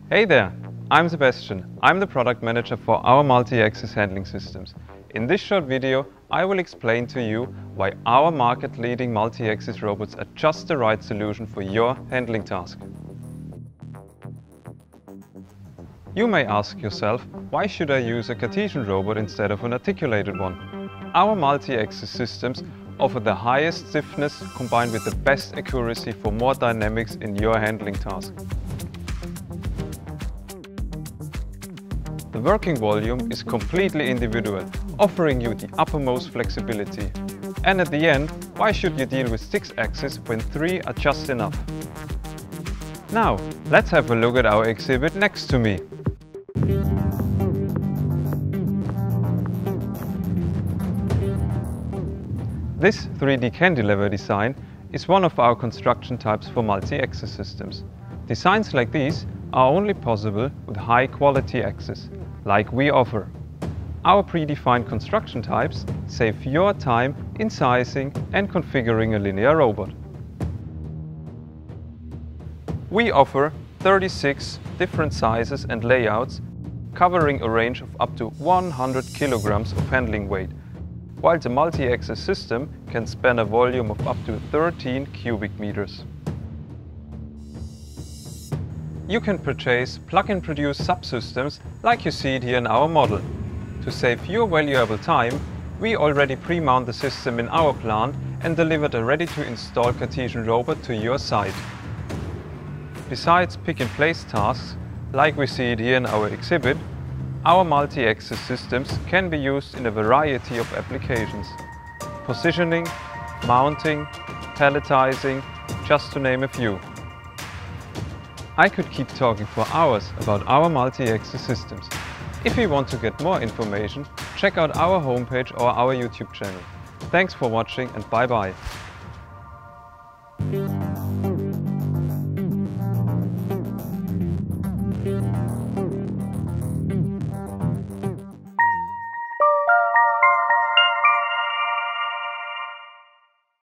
Hey there, I'm Sebastian. I'm the product manager for our multi-axis handling systems. In this short video, I will explain to you why our market-leading multi-axis robots are just the right solution for your handling task. You may ask yourself, why should I use a Cartesian robot instead of an articulated one? Our multi-axis systems offer the highest stiffness combined with the best accuracy for more dynamics in your handling task. The working volume is completely individual, offering you the uppermost flexibility. And at the end, why should you deal with 6 axes when 3 are just enough? Now, let's have a look at our exhibit next to me. This 3D cantilever design is one of our construction types for multi-axis systems. Designs like these are only possible with high-quality axes, like we offer. Our predefined construction types save your time in sizing and configuring a linear robot. We offer 36 different sizes and layouts, covering a range of up to 100 kilograms of handling weight, while the multi-axis system can span a volume of up to 13 cubic meters. You can purchase plug-and-produce subsystems like you see it here in our model. To save your valuable time, we already pre-mount the system in our plant and delivered a ready-to-install Cartesian robot to your site. Besides pick-and-place tasks, like we see it here in our exhibit, our multi-axis systems can be used in a variety of applications. Positioning, mounting, palletizing, just to name a few. I could keep talking for hours about our multi-axis systems. If you want to get more information, check out our homepage or our YouTube channel. Thanks for watching and bye-bye.